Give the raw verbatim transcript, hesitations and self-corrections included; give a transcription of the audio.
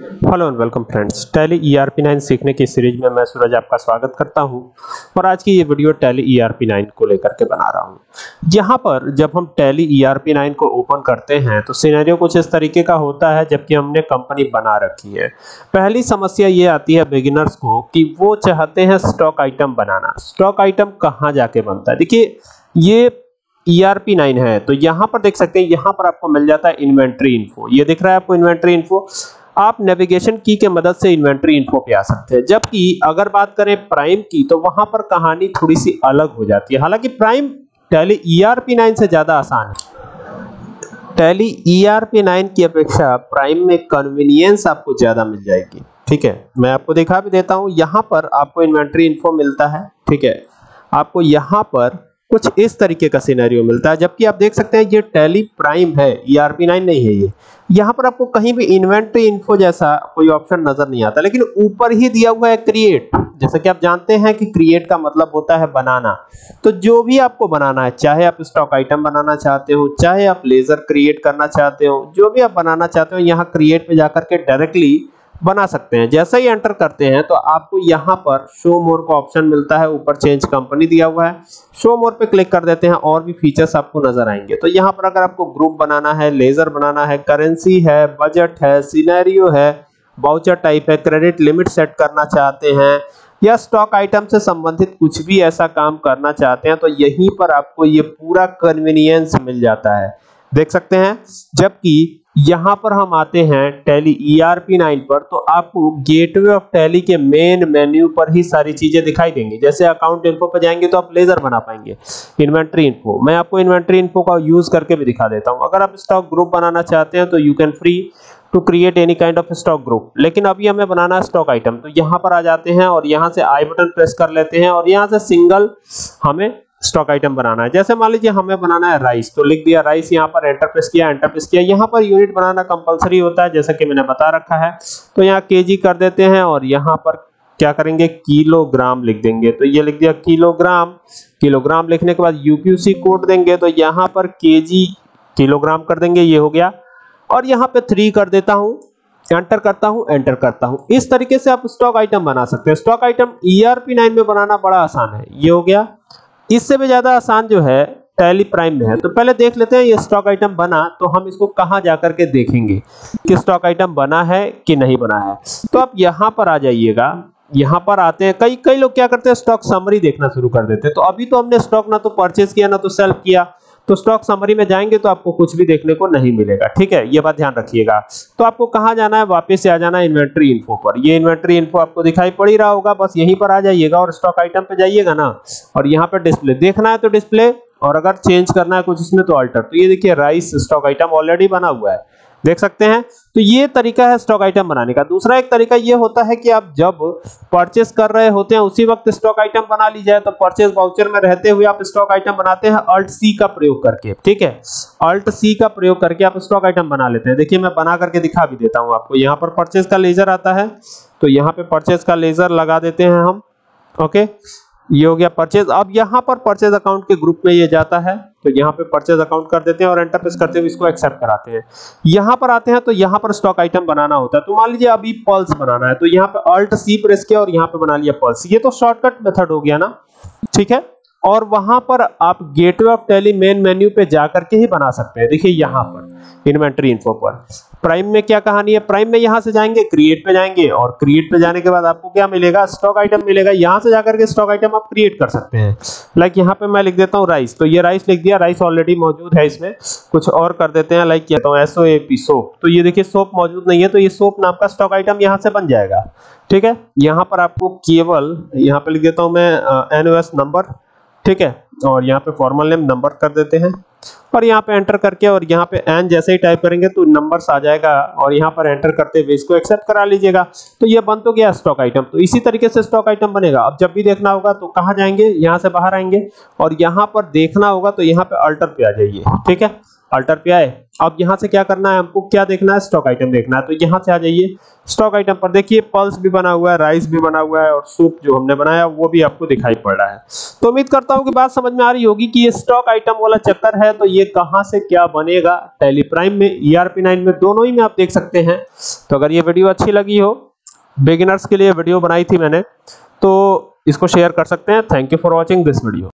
Hello and welcome friends, Tally E R P nine सीखने की series में मैं सूरज आपका स्वागत करता हूं और आज की ये video Tally E R P nine को लेकर के बना रहा हूं। यहां पर जब हम Tally E R P nine को ओपन करते हैं तो सिनेरियो कुछ इस तरीके का होता है जबकि हमने कंपनी बना रखी है। पहली समस्या ये आती है बिगिनर्स को कि वो चाहते हैं स्टॉक आइटम बनाना। स्टॉक आइटम कहाँ जाके बनता है? देखिए, ये ई आर पी नाइन है तो यहाँ पर देख सकते हैं, यहाँ पर आपको मिल जाता है इन्वेंट्री इन्फो। ये दिख रहा है आपको इन्वेंट्री इन्फो। आप नेविगेशन की के मदद से इन्वेंट्री इन्फो पे आ सकते हैं। जबकि अगर बात करें प्राइम की तो वहां पर कहानी थोड़ी सी अलग हो जाती है। हालांकि prime Tally E R P nine से ज्यादा आसान है। Tally E R P nine की अपेक्षा प्राइम में कन्वीनियंस आपको ज्यादा मिल जाएगी। ठीक है, मैं आपको दिखा भी देता हूं। यहां पर आपको इन्वेंट्री इन्फो मिलता है। ठीक है, आपको यहां पर कुछ इस तरीके का सिनेरियो मिलता है। जबकि आप देख सकते हैं ये टैली प्राइम है, ई आर पी नाइन नहीं है। ये यहाँ पर आपको कहीं भी इन्वेंट्री इन्फो जैसा कोई ऑप्शन नजर नहीं आता, लेकिन ऊपर ही दिया हुआ है क्रिएट। जैसा कि आप जानते हैं कि क्रिएट का मतलब होता है बनाना। तो जो भी आपको बनाना है, चाहे आप स्टॉक आइटम बनाना चाहते हो, चाहे आप लेजर क्रिएट करना चाहते हो, जो भी आप बनाना चाहते हो, यहाँ क्रिएट पे जाकर के डायरेक्टली बना सकते हैं। जैसा ही एंटर करते हैं तो आपको यहाँ पर शो मोर का ऑप्शन मिलता है। ऊपर चेंज कंपनी दिया हुआ है, शो मोर पे क्लिक कर देते हैं और भी फीचर्स आपको नजर आएंगे। तो यहाँ पर अगर आपको ग्रुप बनाना है, लेजर बनाना है, करेंसी है, बजट है, सिनेरियो है, वाउचर टाइप है, क्रेडिट लिमिट सेट करना चाहते हैं या स्टॉक आइटम से संबंधित कुछ भी ऐसा काम करना चाहते हैं तो यहीं पर आपको ये पूरा कन्वीनियंस मिल जाता है। देख सकते हैं। जबकि यहां पर हम आते हैं Tally E R P nine पर तो आपको गेटवे ऑफ टैली के मेन मेन्यू पर ही सारी चीजें दिखाई देंगी। जैसे अकाउंट इन्फो पर जाएंगे तो आप लेजर बना पाएंगे, इन्वेंट्री इन्फो। मैं आपको इन्वेंट्री इन्फो का यूज करके भी दिखा देता हूं। अगर आप स्टॉक ग्रुप बनाना चाहते हैं तो you can free to create any kind of stock group, लेकिन अभी हमें बनाना है स्टॉक आइटम। तो यहाँ पर आ जाते हैं और यहाँ से आई बटन प्रेस कर लेते हैं और यहाँ से सिंगल हमें स्टॉक आइटम बनाना है। जैसे मान लीजिए हमें बनाना है राइस, तो लिख दिया राइस, यहाँ पर एंटर प्रेस किया, एंटर प्रेस किया। यहाँ पर यूनिट बनाना कंपलसरी होता है जैसा कि मैंने बता रखा है। तो यहाँ केजी कर देते हैं और यहाँ पर क्या करेंगे, किलोग्राम लिख देंगे। तो ये लिख दिया किलोग्राम। किलोग्राम लिखने के बाद यू क्यू सी कोड देंगे तो यहाँ पर केजी किलोग्राम कर देंगे, ये हो गया। और यहाँ पे थ्री कर देता हूँ, एंटर करता हूँ, एंटर करता हूँ। इस तरीके से आप स्टॉक आइटम बना सकते हैं। Stock item E R P nine में बनाना बड़ा आसान है। ये हो गया। इससे भी ज्यादा आसान जो है टैली प्राइम में है। तो पहले देख लेते हैं ये स्टॉक आइटम बना तो हम इसको कहां जाकर के देखेंगे कि स्टॉक आइटम बना है कि नहीं बना है। तो आप यहां पर आ जाइएगा। यहां पर आते हैं, कई कई लोग क्या करते हैं, स्टॉक समरी देखना शुरू कर देते हैं। तो अभी तो हमने स्टॉक ना तो परचेज किया ना तो सेल किया, तो स्टॉक समरी में जाएंगे तो आपको कुछ भी देखने को नहीं मिलेगा। ठीक है, ये बात ध्यान रखिएगा। तो आपको कहां जाना है, वापस से आ जाना है इन्वेंट्री इन्फो पर। ये इन्वेंट्री इन्फो आपको दिखाई पड़ ही रहा होगा, बस यहीं पर आ जाइएगा और स्टॉक आइटम पे जाइएगा ना, और यहाँ पे डिस्प्ले देखना है तो डिस्प्ले, और अगर चेंज करना है कुछ इसमें तो अल्टर। तो ये देखिए राइस स्टॉक आइटम ऑलरेडी बना हुआ है, देख सकते हैं। तो ये तरीका है स्टॉक आइटम बनाने का। दूसरा एक तरीका ये होता है कि आप जब परचेस कर रहे होते हैं उसी वक्त स्टॉक आइटम बना ली जाए। तो परचेस वाउचर में रहते हुए आप स्टॉक आइटम बनाते हैं अल्ट सी का प्रयोग करके। ठीक है, अल्ट सी का प्रयोग करके आप स्टॉक आइटम बना लेते हैं। देखिए मैं बना करके दिखा भी देता हूं आपको। यहाँ पर परचेस का लेजर आता है तो यहाँ पे परचेस का लेजर लगा देते हैं हम। ओके, ये हो गया परचेज। अब यहाँ पर परचेज अकाउंट के ग्रुप में ये जाता है तो यहाँ पे परचेज अकाउंट कर देते हैं और एंटर प्रेस करते हुए इसको एक्सेप्ट कराते हैं। यहाँ पर आते हैं तो यहाँ पर स्टॉक आइटम बनाना होता है। तो मान लीजिए अभी पल्स बनाना है तो यहाँ पे अल्ट सी प्रेस किया और यहाँ पे बना लिया पल्स। ये तो शॉर्टकट मेथड हो गया ना। ठीक है, और वहां पर आप gateway of Tally main menu पे जाकर के ही बना सकते हैं। देखिए यहाँ पर इन्वेंट्री इन्फो पर प्राइम में क्या कहानी है। प्राइम में यहां से जाएंगे, क्रिएट पे जाएंगे और क्रिएट पे जाने के बाद आपको क्या मिलेगा, स्टॉक आइटम मिलेगा। यहां से जाकर के स्टॉक आइटम आप क्रिएट कर सकते हैं। लाइक यहाँ पे मैं लिख देता हूँ राइस, तो ये राइस लिख दिया, राइस ऑलरेडी मौजूद है इसमें। कुछ और कर देते हैं, लाइक कहता हूँ S O A P soap. तो ये देखिए सोप मौजूद नहीं है तो ये सोप नाम का स्टॉक आइटम यहाँ से बन जाएगा। ठीक है, यहाँ पर आपको केवल यहाँ पे लिख देता हूँ मैं एन ओ एस नंबर। ठीक है, और यहाँ पे फॉर्मल नेम नंबर कर देते हैं और यहाँ पे एंटर करके और यहाँ पे एन जैसे ही टाइप करेंगे तो नंबर्स आ जाएगा और यहाँ पर एंटर करते हुए इसको एक्सेप्ट करा लीजिएगा। तो ये बन तो गया स्टॉक आइटम। तो इसी तरीके से स्टॉक आइटम बनेगा। अब जब भी देखना होगा तो कहाँ जाएंगे, यहाँ से बाहर आएंगे और यहाँ पर देखना होगा तो यहाँ पे अल्टर पे आ जाइए। ठीक है, अल्टर पे आए अब यहाँ से क्या करना है, हमको क्या देखना है, स्टॉक आइटम देखना है। तो यहाँ से आ जाइए स्टॉक आइटम पर, देखिए पल्स भी बना हुआ है, राइस भी बना हुआ है और सूप जो हमने बनाया वो भी आपको दिखाई पड़ रहा है। तो उम्मीद करता हूँ कि बात समझ में आ रही होगी कि ये स्टॉक आइटम वाला चक्कर है, तो ये कहाँ से क्या बनेगा, टैली प्राइम में, ई आर पी नाइन में, दोनों ही में आप देख सकते हैं। तो अगर ये वीडियो अच्छी लगी हो, बिगिनर्स के लिए वीडियो बनाई थी मैंने, तो इसको शेयर कर सकते हैं। Thank you for watching this video.